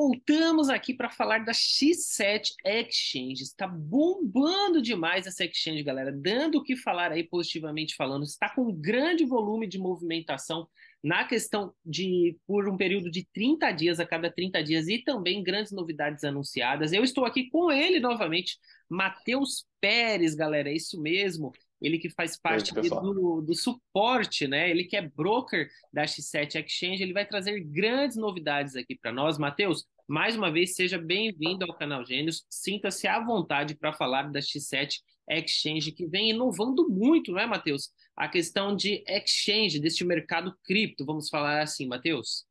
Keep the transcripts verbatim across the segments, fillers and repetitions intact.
voltamos aqui para falar da X sete Exchange. Está bombando demais essa exchange, galera, dando o que falar aí positivamente falando. Está com um grande volume de movimentação na questão de por um período de trinta dias a cada trinta dias e também grandes novidades anunciadas. Eu estou aqui com ele novamente, Matheus Pérez, galera, é isso mesmo. Ele que faz E aí, parte ali pessoal? do, do suporte, né? Ele que é broker da X sete Exchange, ele vai trazer grandes novidades aqui para nós. Matheus, mais uma vez, seja bem-vindo ao canal Gênios. Sinta-se à vontade para falar da X sete Exchange, que vem inovando muito, não é, Matheus? A questão de exchange, deste mercado cripto, vamos falar assim, Matheus?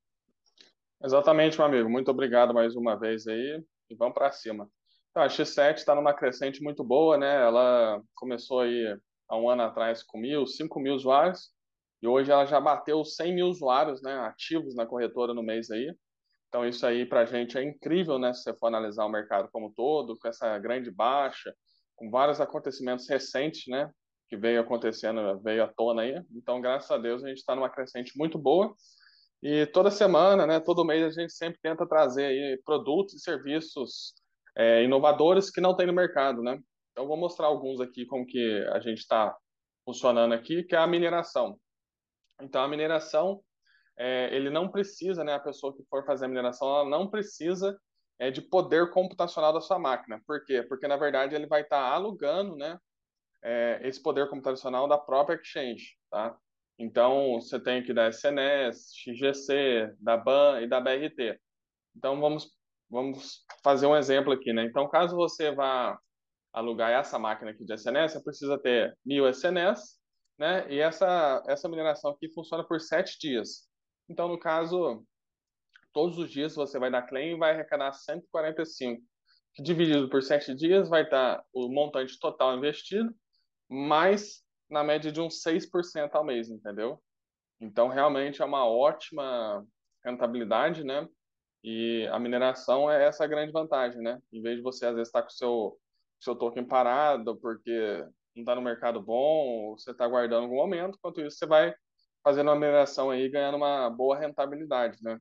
Exatamente, meu amigo. Muito obrigado mais uma vez aí e vamos para cima. Então, a X sete está numa crescente muito boa, né? Ela começou aí há um ano atrás com mil, cinco mil usuários e hoje ela já bateu cem mil usuários, né, ativos na corretora no mês aí. Então, isso aí para a gente é incrível, né? Se você for analisar o mercado como um todo, com essa grande baixa, com vários acontecimentos recentes, né? Que veio acontecendo, veio à tona aí. Então, graças a Deus, a gente está numa crescente muito boa. E toda semana, né, todo mês, a gente sempre tenta trazer aí produtos e serviços é, inovadores que não tem no mercado, né? Então, vou mostrar alguns aqui como que a gente está funcionando aqui, que é a mineração. Então, a mineração, é, ele não precisa, né, a pessoa que for fazer a mineração, ela não precisa é, de poder computacional da sua máquina. Por quê? Porque, na verdade, ele vai estar alugando, né, é, esse poder computacional da própria exchange, tá? Então, você tem aqui da S N S, X G C, da ban e da B R T. Então, vamos, vamos fazer um exemplo aqui, né? Então, caso você vá alugar essa máquina aqui de S N S, você precisa ter mil S N S, né? E essa, essa mineração aqui funciona por sete dias. Então, no caso, todos os dias você vai dar claim e vai arrecadar cento e quarenta e cinco, que dividido por sete dias vai dar o montante total investido, mais na média de uns seis por cento ao mês, entendeu? Então, realmente é uma ótima rentabilidade, né? E a mineração é essa a grande vantagem, né? Em vez de você, às vezes, estar com o seu, seu token parado porque não está no mercado bom, ou você está aguardando algum momento, enquanto isso você vai fazendo uma mineração aí, ganhando uma boa rentabilidade, né?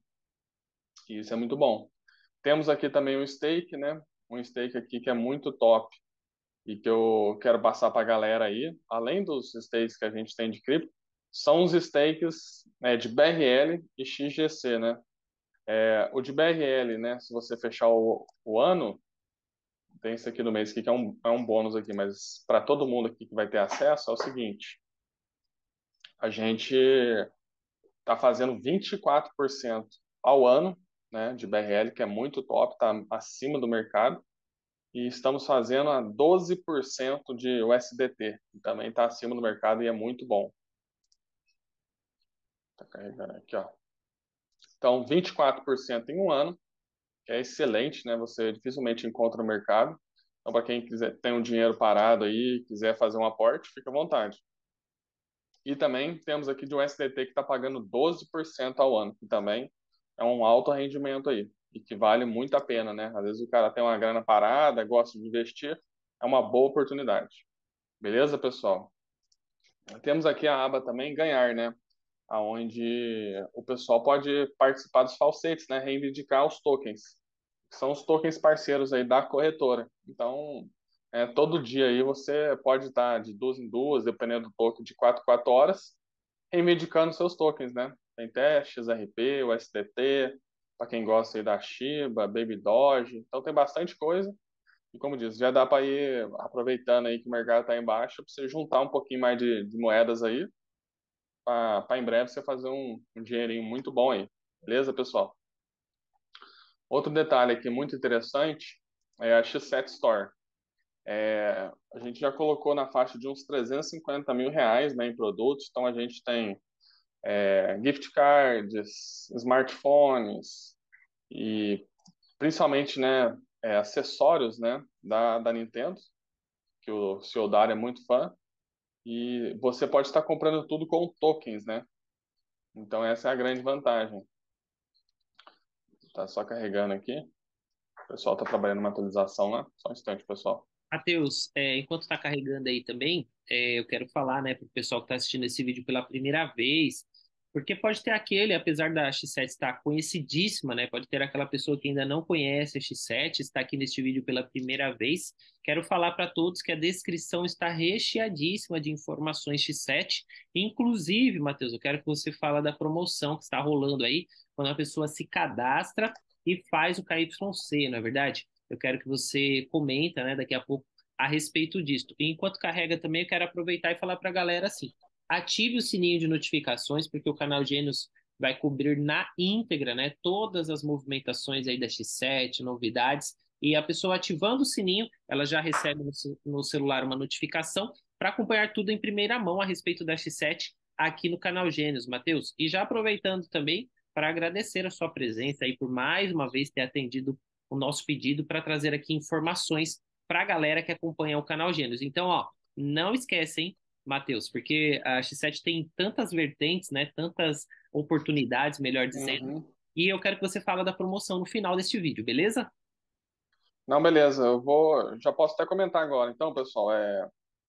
E isso é muito bom. Temos aqui também um stake, né? Um stake aqui que é muito top e que eu quero passar para a galera aí, além dos stakes que a gente tem de cripto, são os stakes, né, de B R L e X G C, né? É, o de B R L, né, se você fechar o, o ano, tem isso aqui no mês aqui, que é um, é um bônus aqui, mas para todo mundo aqui que vai ter acesso, é o seguinte, a gente está fazendo vinte e quatro por cento ao ano, né, de B R L, que é muito top, está acima do mercado, e estamos fazendo a doze por cento de U S D T, que também está acima do mercado e é muito bom. Tá carregando aqui, ó. Então, vinte e quatro por cento em um ano, que é excelente, né? Você dificilmente encontra no mercado. Então, para quem quiser tem um dinheiro parado aí, quiser fazer um aporte, fica à vontade. E também temos aqui de um S D T que está pagando doze por cento ao ano, que também é um alto rendimento aí, e que vale muito a pena, né? Às vezes o cara tem uma grana parada, gosta de investir, é uma boa oportunidade. Beleza, pessoal? Temos aqui a aba também ganhar, né? Aonde o pessoal pode participar dos falsetes, né? Reivindicar os tokens, que são os tokens parceiros aí da corretora. Então, é, todo dia aí você pode estar de duas em duas, dependendo do token, de quatro em quatro horas, reivindicando seus tokens, né? Tem T, X R P, o S D T, para quem gosta aí da Shiba, Baby Doge. Então tem bastante coisa. E como disse, já dá para ir aproveitando aí que o mercado está em baixa, para você juntar um pouquinho mais de, de moedas aí, para em breve você fazer um, um dinheirinho muito bom aí. Beleza, pessoal? Outro detalhe aqui muito interessante é a X sete Store. É, a gente já colocou na faixa de uns trezentos e cinquenta mil reais, né, em produtos, então a gente tem é, gift cards, smartphones e principalmente, né, é, acessórios, né, da, da Nintendo, que o senhor Dário é muito fã, e você pode estar comprando tudo com tokens, né? Então essa é a grande vantagem. Tá só carregando aqui. O pessoal está trabalhando uma atualização lá. Só um instante, pessoal. Matheus, é, enquanto está carregando aí também, é, eu quero falar, né, para o pessoal que está assistindo esse vídeo pela primeira vez. Porque pode ter aquele, apesar da X sete estar conhecidíssima, né? Pode ter aquela pessoa que ainda não conhece a X sete, está aqui neste vídeo pela primeira vez. Quero falar para todos que a descrição está recheadíssima de informações X sete. Inclusive, Matheus, eu quero que você fale da promoção que está rolando aí, quando a pessoa se cadastra e faz o K Y C, não é verdade? Eu quero que você comenta, né, daqui a pouco a respeito disso. E enquanto carrega também, eu quero aproveitar e falar para a galera assim: ative o sininho de notificações, porque o canal Gênios vai cobrir na íntegra, né, todas as movimentações aí da X sete, novidades, e a pessoa ativando o sininho, ela já recebe no, no celular uma notificação para acompanhar tudo em primeira mão a respeito da X sete aqui no canal Gênios, Matheus. E já aproveitando também para agradecer a sua presença aí por mais uma vez ter atendido o nosso pedido para trazer aqui informações para a galera que acompanha o canal Gênios. Então, ó, não esquecem, Matheus, porque a X sete tem tantas vertentes, né? Tantas oportunidades, melhor dizendo. Uhum. E eu quero que você fale da promoção no final deste vídeo, beleza? Não, beleza, eu vou, já posso até comentar agora. Então, pessoal, é,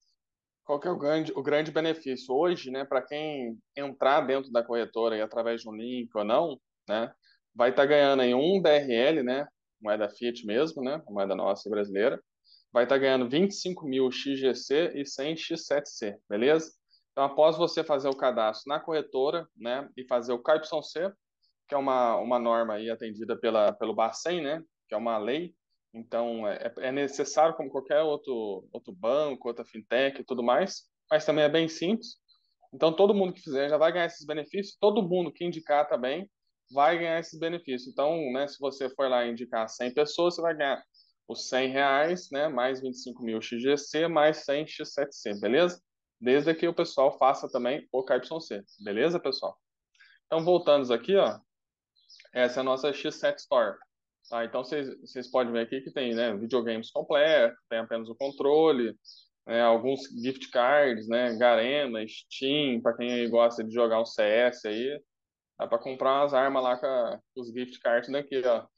qual que é o grande, o grande benefício hoje, né, para quem entrar dentro da corretora e através de um link ou não, né, vai estar ganhando aí um B R L, né, moeda Fiat mesmo, né, moeda nossa brasileira, vai estar ganhando vinte e cinco mil X G C e cem X sete C, beleza? Então, após você fazer o cadastro na corretora, né, e fazer o K Y C, que é uma, uma norma aí atendida pela, pelo Bacen, né, que é uma lei. Então, é, é necessário como qualquer outro, outro banco, outra fintech e tudo mais, mas também é bem simples. Então, todo mundo que fizer já vai ganhar esses benefícios, todo mundo que indicar também vai ganhar esses benefícios. Então, né, se você for lá indicar cem pessoas, você vai ganhar os cem reais, né, mais vinte e cinco mil X G C, mais cem X sete C, beleza? Desde que o pessoal faça também o K Y C, beleza, pessoal? Então, voltando aqui, ó, essa é a nossa X sete Store. Tá, então vocês, vocês podem ver aqui que tem, né, videogames completos, tem apenas o controle, né, alguns gift cards, né, Garena, Steam, para quem aí gosta de jogar um C S aí, dá para comprar umas armas lá com, a, com os gift cards daqui, ó.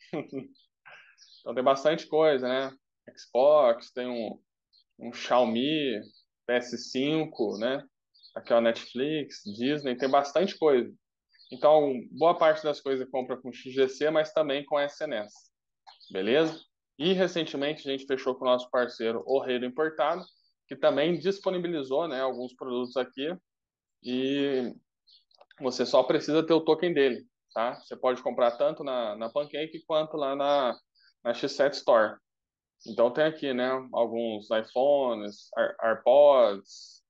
Então tem bastante coisa, né? Xbox, tem um, um Xiaomi, P S cinco, né? Aqui ó, Netflix, Disney, tem bastante coisa. Então, boa parte das coisas compra com X G C, mas também com S N S. Beleza? E recentemente a gente fechou com o nosso parceiro O Rei do Importado, que também disponibilizou, né, alguns produtos aqui e você só precisa ter o token dele, tá? Você pode comprar tanto na, na Pancake quanto lá na, na X sete Store. Então tem aqui, né, alguns iPhones, Air- AirPods,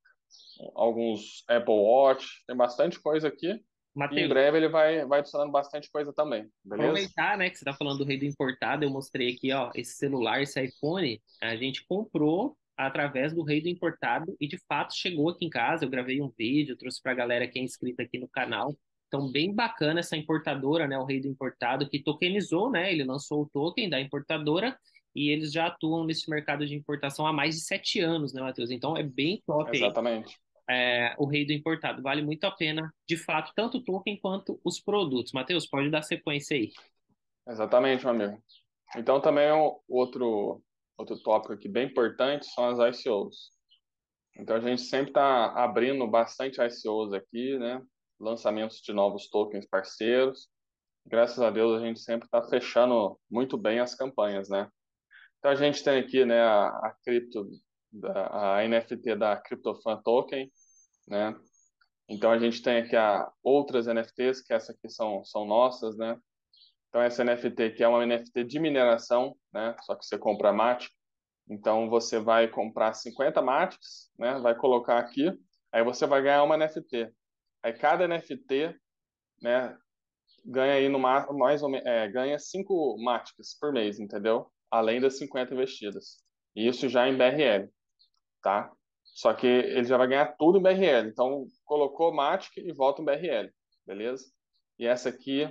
alguns Apple Watch, tem bastante coisa aqui. E em Matheus, breve ele vai, vai adicionando bastante coisa também, beleza? aproveitar, né, que você está falando do rei do importado, eu mostrei aqui, ó, esse celular, esse iPhone, a gente comprou através do rei do importado e de fato chegou aqui em casa. Eu gravei um vídeo, trouxe para a galera que é inscrita aqui no canal. Então, bem bacana essa importadora, né, o rei do importado, que tokenizou, né, ele lançou o token da importadora e eles já atuam nesse mercado de importação há mais de sete anos, né, Matheus? Então, é bem top aí Exatamente. é, o rei do importado. Vale muito a pena, de fato, tanto o token quanto os produtos. Matheus, pode dar sequência aí. Exatamente, meu amigo. Então, também o outro, outro tópico aqui bem importante são as I C Os. Então, a gente sempre está abrindo bastante I C Os aqui, né? Lançamentos de novos tokens parceiros. Graças a Deus, a gente sempre está fechando muito bem as campanhas, né? Então, a gente tem aqui, né, a, a cripto, da, a N F T da CryptoFan Token, né? Então, a gente tem aqui a, outras N F Ts, que essas aqui são, são nossas, né? Então, essa N F T aqui é uma N F T de mineração, né? Só que você compra Matic. Então, você vai comprar cinquenta Matics, né? Vai colocar aqui. Aí você vai ganhar uma N F T. Aí cada N F T, né? Ganha aí no ma- mais ou menos, é, ganha cinco Matics por mês, entendeu? Além das cinquenta investidas. E isso já em B R L, tá? Só que ele já vai ganhar tudo em B R L. Então, colocou Matic e volta em B R L, beleza? E essa aqui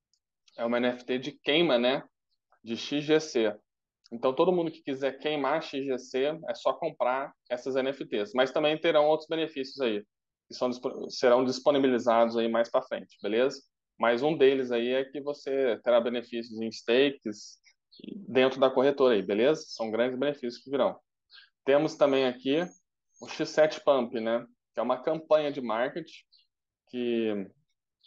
é uma N F T de queima, né? De X G C. Então, todo mundo que quiser queimar X G C é só comprar essas N F Ts. Mas também terão outros benefícios aí, que são, serão disponibilizados aí mais para frente, beleza? Mas um deles aí é que você terá benefícios em stakes dentro da corretora aí, beleza? São grandes benefícios que virão. Temos também aqui o X sete Pump, né? Que é uma campanha de marketing que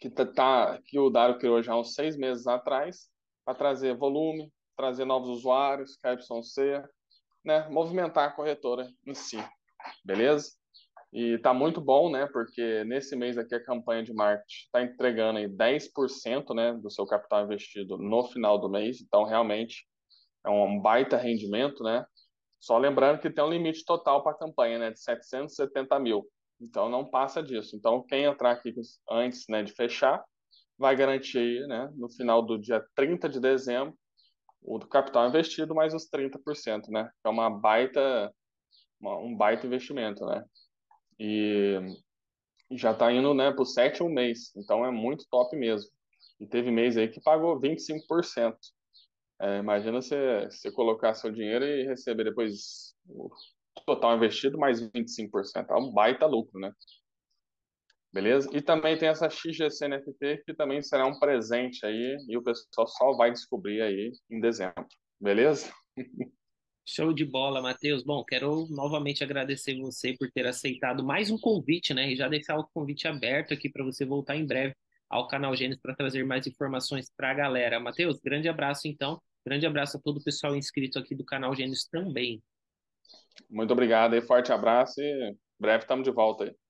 que, tá, tá- que o Dário criou já há uns seis meses atrás, para trazer volume, trazer novos usuários, K Y C, né? Movimentar a corretora em si, beleza? E tá muito bom, né? Porque nesse mês aqui a campanha de marketing está entregando aí dez por cento, né, do seu capital investido no final do mês. Então, realmente, é um baita rendimento, né? Só lembrando que tem um limite total para a campanha, né, de setecentos e setenta mil. Então, não passa disso. Então, quem entrar aqui antes, né, de fechar, vai garantir, né, no final do dia trinta de dezembro, o do capital investido mais os trinta por cento, né? É uma baita, uma, um baita investimento, né? E já está indo, né, para o sétimo mês. Então, é muito top mesmo. E teve mês aí que pagou vinte e cinco por cento. É, imagina você, você colocar seu dinheiro e receber depois o total investido mais vinte e cinco por cento. É um baita lucro, né? Beleza? E também tem essa X G C N F T que também será um presente aí e o pessoal só vai descobrir aí em dezembro. Beleza? Show de bola, Matheus. Bom, quero novamente agradecer você por ter aceitado mais um convite, né? E já deixar o convite aberto aqui para você voltar em breve ao canal Gênesis para trazer mais informações para a galera. Matheus, grande abraço então. Grande abraço a todo o pessoal inscrito aqui do canal Gênesis também. Muito obrigado e forte abraço e breve estamos de volta aí.